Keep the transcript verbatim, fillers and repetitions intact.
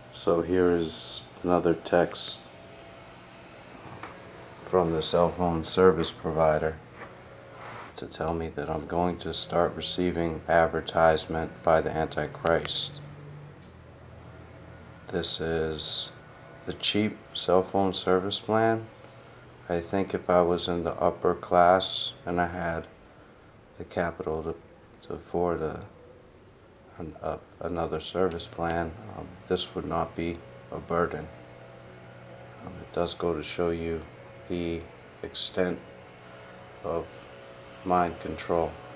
So here is another text from the cell phone service provider to tell me that I'm going to start receiving advertisement by the Antichrist. This is the cheap cell phone service plan. I think if I was in the upper class and I had the capital to, to afford a, an, a, another service plan, um, this would not be a burden. Um, it does go to show you the extent of mind control.